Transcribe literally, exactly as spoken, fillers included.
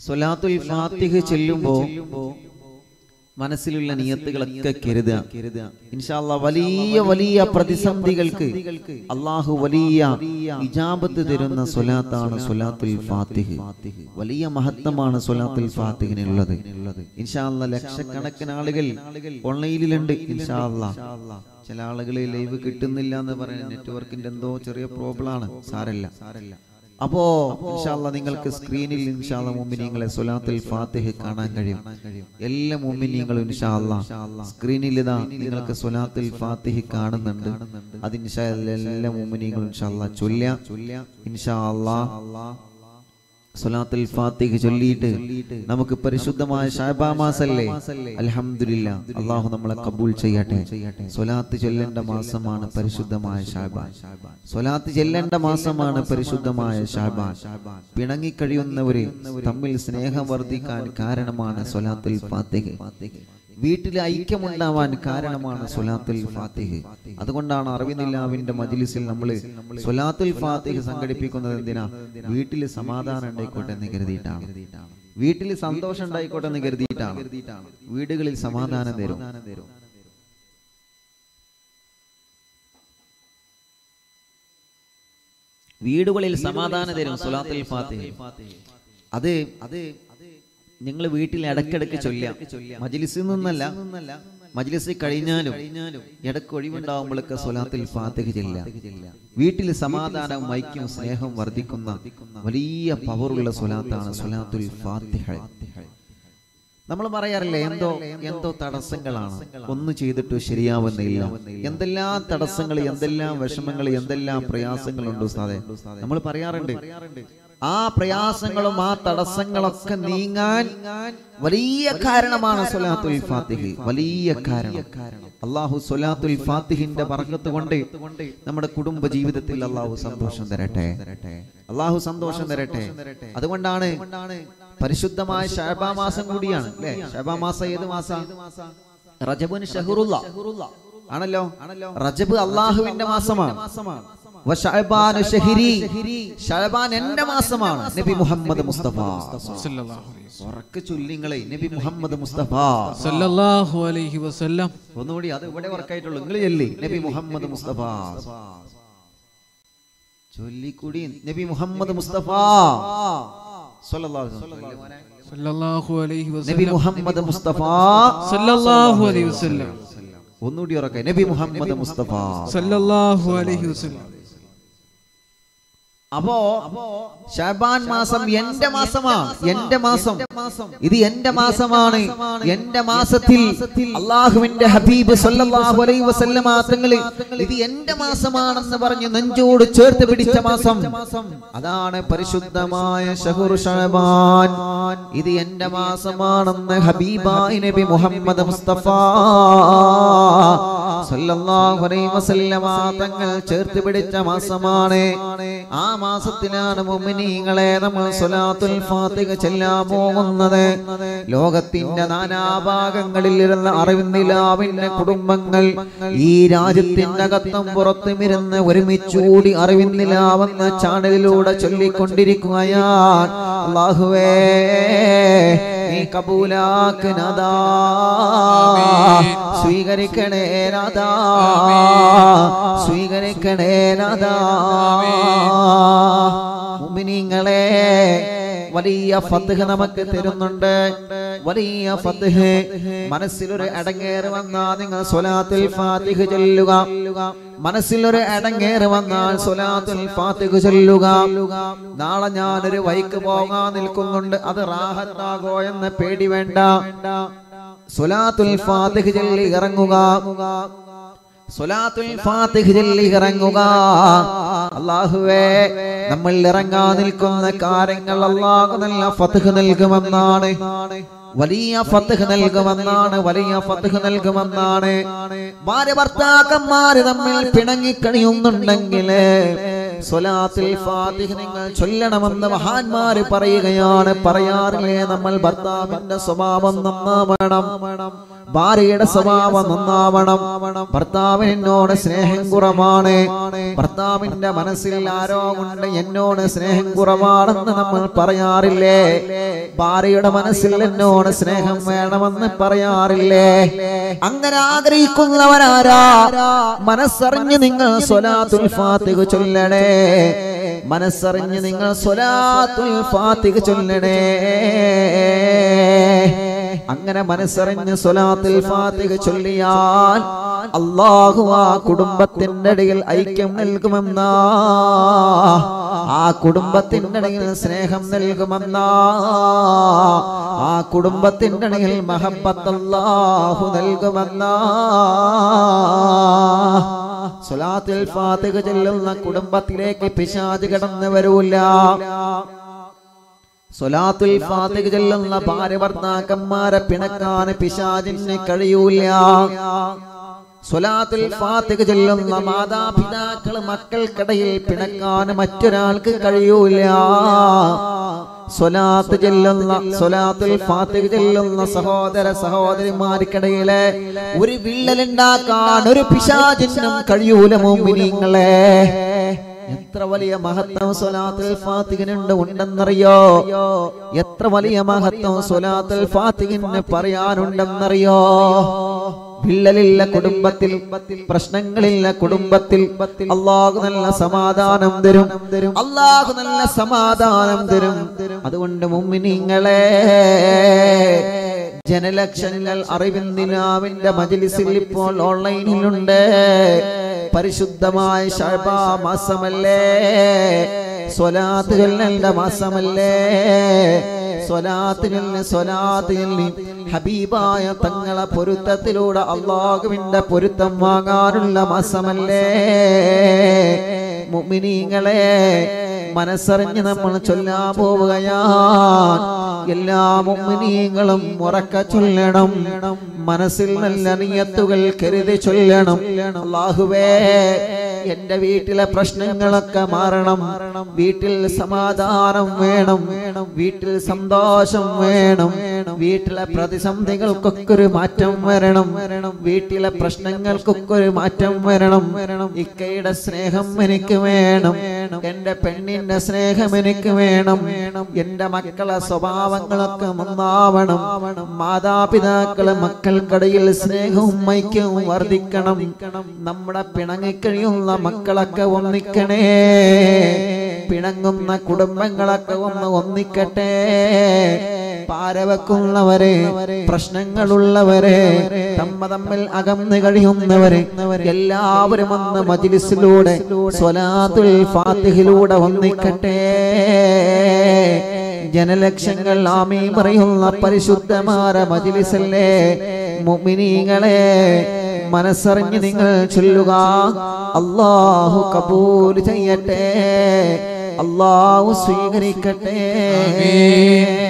സ്വലാത്തുൽ ഫാത്തിഹ ചൊല്ലുമ്പോൾ മനസ്സിലുള്ള നിയത്തുകളൊക്കെ കരുതുക. ഇൻഷാ അല്ലാഹ് വലിയ വലിയ പ്രതിസന്ധികൾക്ക് അള്ളാഹു വലിയ ഇജാബത്ത് തരുന്ന സ്വലാത്താണ് സ്വലാത്തുൽ ഫാത്തിഹ. വലിയ മഹത്വമാണ് സ്വലാത്തുൽ ഫാത്തിഹിനുള്ളത്. ഇൻഷാ അല്ലാഹ് ലക്ഷക്കണക്കിന് ആളുകൾ ഓൺലൈനിലുണ്ട്. ഇൻഷാ അല്ലാഹ് ചില ആളുകൾ ലൈവ് കിട്ടുന്നില്ല എന്ന് പറയുന്നത് നെറ്റ്വർക്കിന്റെ എന്തോ ചെറിയ പ്രോബ്ലം ആണ്. സാരല്ല സാരല്ല അപ്പോ ഇൻഷാ അല്ലാഹ് നിങ്ങൾക്ക് സ്ക്രീനിൽ ഇൻഷാ അല്ലാഹ് മുഅ്മിനീങ്ങളെ സ്വലാത്തുൽ ഫാത്തിഹ കാണാൻ കഴിയും. എല്ലാ മുഅ്മിനീങ്ങളും ഇൻഷാ അല്ലാഹ് സ്ക്രീനിൽ ഇതാ നിങ്ങൾക്ക് സ്വലാത്തുൽ ഫാത്തിഹ കാണുന്നുണ്ട്. അത് ഇൻഷാ അല്ലാഹ് എല്ലാ മുഅ്മിനീങ്ങളും ഇൻഷാ അല്ലാഹ് ചൊല്ലുക. ഇൻഷാ അല്ലാഹ് സ്വലാത്തുൽ ഫാത്തിഹ ചൊല്ലിയിട്ട് നമുക്ക് പരിശുദ്ധമായ ശഅബാൻ മാസല്ലേ, അൽഹംദുലില്ലാ അല്ലാഹു നമ്മളെ കബൂൽ ചെയ്യട്ടെ. സ്വലാത്ത് ചൊല്ലേണ്ട മാസമാണ് പരിശുദ്ധമായ ശഅബാൻ. സ്വലാത്ത് ചൊല്ലേണ്ട മാസമാണ് പരിശുദ്ധമായ ശഅബാൻ. പിണങ്ങിക്കഴിയുന്നവര് തമ്മിൽ സ്നേഹം വർദ്ധിക്കാൻ കാരണമാണ് സ്വലാത്തുൽ ഫാത്തിഹ. വീട്ടിൽ ഐക്യമുണ്ടാവാൻ കാരണമാണ് സ്വലാത്തുൽ ഫാത്തിഹ. അതുകൊണ്ടാണ് അറിവിനില്ലാവിന്റെ മജ്ലിസിൽ നമ്മൾ സ്വലാത്തുൽ ഫാത്തിഹ സംഘടിപ്പിക്കുന്നത്. എന്തിനാ? വീട്ടിൽ സമാധാനം ഉണ്ടായിക്കോട്ടെ എന്ന് കരുതിയിട്ടാണ്, വീട്ടിൽ സന്തോഷം ഉണ്ടായിക്കോട്ടെ എന്ന് കരുതിയിട്ടാണ്. വീടുകളിൽ സമാധാനം തരും. വീടുകളിൽ സമാധാനം തരും സ്വലാത്തുൽ ഫാത്തിഹ. അത് അത് നിങ്ങൾ വീട്ടിൽ ഇടയ്ക്കിടയ്ക്ക് ചൊല്ലാം. മജ്ലിസിൽ നിന്നല്ല, മജ്ലിസ് കഴിഞ്ഞാലും ഇടയ്ക്ക് ഒഴിവുണ്ടാവുമ്പോഴൊക്കെ സ്വലാത്തുൽ ഫാത്തിഹ ചൊല്ലാം. വീട്ടിൽ സമാധാനവും ഐക്യവും സ്നേഹവും വർദ്ധിക്കുന്ന വലിയ പവറുള്ള സ്വലാത്താണ് സ്വലാത്തുൽ ഫാത്തിഹ. നമ്മൾ പറയാറില്ലേ, എന്തോ എന്തോ തടസ്സങ്ങളാണ്, ഒന്നും ചെയ്തിട്ട് ശരിയാവുന്നില്ല. എന്തെല്ലാം തടസ്സങ്ങൾ, എന്തെല്ലാം വിഷമങ്ങൾ, എന്തെല്ലാം പ്രയാസങ്ങളുണ്ട് ഉസ്താദേ. നമ്മൾ പറയാറുണ്ട്. ആ പ്രയാസങ്ങളും ആ തടസ്സങ്ങളൊക്കെ നീങ്ങാൻ വലിയ കാരണമാണ് സ്വലാത്തുൽ ഫാത്തിഹ. വലിയ കാരണം. അല്ലാഹു സ്വലാത്തുൽ ഫാത്തിഹിന്റെ ബർക്കത്ത് കൊണ്ട് നമ്മുടെ കുടുംബ ജീവിതത്തിൽ അല്ലാഹു സന്തോഷം തരട്ടെ. അല്ലാഹു സന്തോഷം തരട്ടെ. അതുകൊണ്ടാണ് പരിശുദ്ധമായ ശഅബാൻ മാസം കൂടിയാണ് അല്ലേ? ശഅബാൻ മാസം ഏത് മാസം? റജബുൻ ഷഹറുല്ലാ ആണല്ലോ. റജബ് അല്ലാഹുവിന്റെ മാസമാണ്. വശഅബാൻ ശഹരി, ശഅബാൻ എന്റെ മാസമാണ്. നബി മുഹമ്മദ് മുസ്തഫ സല്ലല്ലാഹു അലൈഹി വസല്ലം. ഉറക്കെ ചൊല്ലിങ്ങളെ നബി മുഹമ്മദ് മുസ്തഫ സല്ലല്ലാഹു അലൈഹി വസല്ലം. ഒന്നുകൂടി, അത് ഇവിടെ വർക്കായിട്ടുള്ളൂ. നിങ്ങൾ ചൊല്ലി നബി മുഹമ്മദ് മുസ്തഫ ചൊല്ലിക്കൂടി. നബി മുഹമ്മദ് മുസ്തഫ സല്ലല്ലാഹു അലൈഹി വസല്ലം. നബി മുഹമ്മദ് മുസ്തഫ സല്ലല്ലാഹു അലൈഹി വസല്ലം. ഒന്നുകൂടി ഉറക്കെ നബി മുഹമ്മദ് മുസ്തഫ സല്ലല്ലാഹു അലൈഹി വസല്ലം. അപ്പോ ശഅബാൻ മാസം എന്റെ മാസമാണ്. എന്റെ മാസം, ഇത് എന്റെ മാസമാണ്. എന്റെ മാസത്തിൽ അല്ലാഹുവിന്റെ ഹബീബ് സല്ലല്ലാഹു അലൈഹി വസല്ലമ തങ്ങൾ ഇത് എന്റെ മാസമാണെന്ന് പറഞ്ഞ് നെഞ്ചോട് ചേർത്ത് പിടിച്ച മാസം, അതാണ് പരിശുദ്ധമായ ശഹ്റു ശഅബാൻ. ഇത് എന്റെ മാസമാണെന്ന് ഹബീബായ നബി മുഹമ്മദ് മുസ്തഫ സല്ലല്ലാഹു അലൈഹി വസല്ലമ തങ്ങൾ ചേർത്ത് പിടിച്ച മാസമാണ്. ആ മാസത്തിലാണ് മുഅ്മിനീങ്ങളെ നമ്മൾ സ്വലാത്തുൽ ഫാത്തിഹ ചൊല്ലാൻ പോകുന്നത്. ലോകത്തിന്റെ നാനാഭാഗങ്ങളിൽ ഇരുന്ന അറിവിന്നിലാവിന്റെ കുടുംബങ്ങൾ ഈ രാജ്യത്തിന്റെ അകത്തും പുറത്തും ഇരുന്ന് ഒരുമിച്ചുകൂടി അറിവിന്നിലാവെന്ന ചാനലിലൂടെ ചൊല്ലിക്കൊണ്ടിരിക്കുകയാണ്. അല്ലാഹുവേ നീ കബൂലാക്ക് നാദാ, സ്വീകരിക്കണേ നാദാ, സ്വീകരിക്കണേ നാദാ. മുഅ്മിനീങ്ങളെ വലിയ ഫത്ഹ് നമുക്ക് തരുന്നുണ്ട്. വലിയ ഫത്ഹ്. മനസ്സിലൊരു അടങ്ങേറ് വന്നാൽ നിങ്ങൾ സ്വലാത്തുൽ ഫാത്തിഹ ചൊല്ലുക. മനസ്സിലൊരു അടങ്ങേറ് വന്നാൽ സ്വലാത്തുൽ ഫാത്തിഹ ചൊല്ലുക. നാളെ ഞാനൊരു വഴിക്ക് പോകാൻ നിൽക്കുന്നുണ്ട്, അത് റാഹത്താകോ എന്ന പേടി വേണ്ട. സ്വലാത്തുൽ ഫാത്തിഹ ചൊല്ലി ഇറങ്ങുക. സ്വലാത്തുൽ ഫാത്തിഹ ചൊല്ലി ഇറങ്ങുക. അല്ലാഹുവേ, നമ്മൾ ഇറങ്ങാൻ നിൽക്കുന്ന കാര്യങ്ങൾ അല്ലാഹു നല്ല ഫത്ഹ് നൽകുമെന്നാണ്. വലിയ ഫത്ഹ് നൽകുമെന്നാണ്. വലിയ ഫത്ഹ് നൽകുമെന്നാണ്. ഭാര്യ ഭർത്താക്കന്മാര് തമ്മിൽ പിണങ്ങിക്കഴിയുന്നുണ്ടെങ്കിൽ സ്വലാത്തുൽ ഫാത്തിഹ നിങ്ങൾ ചൊല്ലണമെന്ന് മഹാന്മാര് പറയുകയാണ്. പറയാറില്ലേ നമ്മൾ ഭർത്താവിന്റെ സ്വഭാവം നന്നാവണം, ഭാര്യയുടെ സ്വഭാവം നന്നാവണം. ഭർത്താവിന് എന്നോട് സ്നേഹം കുറവാണ്, ഭർത്താവിന്റെ മനസ്സിൽ ആരോ കൊണ്ട് എന്നോട് സ്നേഹം കുറവാണെന്ന് നമ്മൾ പറയാറില്ലേ? ഭാര്യയുടെ മനസ്സിൽ എന്നോട് സ്നേഹം വേണമെന്ന് പറയാറില്ലേ? അങ്ങനെ ആഗ്രഹിക്കുന്നവരാരാ? മനസ്സറിഞ്ഞ് നിങ്ങൾ സ്വലാത്തുൽ ഫാത്തിഹ ചൊല്ലണേ. മനസ്സറിഞ്ഞ് നിങ്ങൾ സ്വലാത്തുൽ ഫാത്തിഹ ചൊല്ലണേ. അങ്ങനെ മനസ്സറിഞ്ഞ് സ്വലാത്തുൽ ഫാത്തിഹ ചൊല്ലിയാൽ അല്ലാഹു ആ കുടുംബത്തിന്റെ ഇടയിൽ ഐക്യം നൽകുമെന്നാ, ആ കുടുംബത്തിന്റെ ഇടയിൽ സ്നേഹം നൽകുമെന്നാ, ആ കുടുംബത്തിന്റെ ഇടയിൽ മഹബ്ബത്ത് അല്ലാഹു നൽകുമെന്നാ. സ്വലാത്തുൽ ഫാത്തിഹ ചൊല്ലുന്ന കുടുംബത്തിലേക്ക് പിശാച് കടന്നു വരൂല. സ്വലാത്തുൽ ഫാത്തിഹ ചൊല്ലുന്ന ഭാര്യ ഭർത്താക്കന്മാരെ പിണക്കാൻ പിശാചിന് കഴിയൂല. സ്വലാത്തുൽ ഫാത്തിഹ ചൊല്ലുന്ന മാതാപിതാക്കൾ മക്കൾക്കിടയിൽ പിണക്കാൻ മറ്റൊരാൾക്ക് കഴിയൂല. സ്വലാത്ത് ചൊല്ലുന്ന സ്വലാത്തുൽ ഫാത്തിഹ ചൊല്ലുന്ന സഹോദര സഹോദരിമാർക്കിടയിലെ ഒരു വിള്ളലുണ്ടാക്കാൻ ഒരു പിശാചിനും കഴിയൂല. മുഅ്മിനീങ്ങളെ, എത്ര വലിയ മഹത്വം സ്വലാത്തുൽ ഫാത്തിഹിനുണ്ട് ഉണ്ടെന്നറിയോ? എത്ര വലിയ മഹത്വം സ്വലാത്തുൽ ഫാത്തിഹിന് പറയാനുണ്ടെന്നറിയോ? വിള്ളലില്ല കുടുംബത്തിൽ, പ്രശ്നങ്ങളില്ല കുടുംബത്തിൽ അല്ലാഹു നല്ല സമാധാനം തരും. അല്ലാഹു നല്ല സമാധാനം തരും. അതുകൊണ്ട് മുഅ്മിനീങ്ങളെ, ജനലക്ഷങ്ങൾ അറിവിന്ദിനാവിന്റെ മജ്ലിസിൽ ഇപ്പോൾ ഓൺലൈനിലുണ്ട്. പരിശുദ്ധമായ ശഅബാ മാസമല്ലേ, സ്വലാത്ത് ചൊല്ലലിന്റെ മാസമല്ലേ, സ്വലാത്ത് ചൊല്ലി സ്വലാത്ത് ചൊല്ലി ഹബീബായ തങ്ങളെ പൊരുത്തത്തിലൂടെ അല്ലാഹുവിന്റെ പൊരുത്തം വാങ്ങാനുള്ള മാസമല്ലേ. മുഅ്മിനീങ്ങളെ, മനസ്സറിഞ്ഞ് നമ്മൾ ചൊല്ലാൻ പോവുകയാണ്. എല്ലാ മുഅ്മിനീങ്ങളും ഉറക്കെ ചൊല്ലണം. മനസ്സിൽ നല്ല നിയത്തുകൾ കരുതി ചൊല്ലണം. അല്ലാഹുവേ, എന്റെ വീട്ടിലെ പ്രശ്നങ്ങളൊക്കെ മാറണം, വീട്ടിൽ സമാധാനം വേണം, വീട്ടിൽ സന്തോഷം വേണം, വീട്ടിലെ പ്രതിസന്ധികൾക്കൊക്കെ ഒരു മാറ്റം വരണം, വീട്ടിലെ പ്രശ്നങ്ങൾക്കൊക്കെ ഒരു മാറ്റം വരണം. ഇക്കയുടെ സ്നേഹം എനിക്ക് വേണം, എന്റെ പെണ്ണിന്റെ സ്നേഹം എനിക്ക് വേണം, എന്റെ മക്കളെ സ്വഭാവങ്ങളൊക്കെ നന്നാവണം. മാതാപിതാക്കളെ മക്കൾക്കിടയിൽ സ്നേഹവും ഐക്യവും വർദ്ധിക്കണം. നമ്മുടെ പിണങ്ങിക്കഴിയുന്ന മക്കളൊക്കെ ഒന്നിക്കണേ. പിണങ്ങുന്ന കുടുംബങ്ങളൊക്കെ ഒന്ന് ഒന്നിക്കട്ടെ. പാരവെക്കുന്നവരെ, പ്രശ്നങ്ങളുള്ളവരെ, തമ്മ തമ്മിൽ അകന്നു കഴിയുന്നവരെ എല്ലാവരും ഒന്ന് മജ്ലിസിലൂടെ സ്വലാത്തുൽ ഫാത്തിഹിലൂടെ ഒന്നിക്കട്ടെ. ജനലക്ഷങ്ങൾ ആമീൻ പറയുന്ന പരിശുദ്ധമായ മജ്ലിസല്ലേ. മുഅ്മിനീങ്ങളെ, മനസ്സറിഞ്ഞ് നിങ്ങൾ ചൊല്ലുക. അല്ലാഹു കബൂൽ ചെയ്യട്ടെ, അല്ലാഹു സ്വീകരിക്കട്ടെ.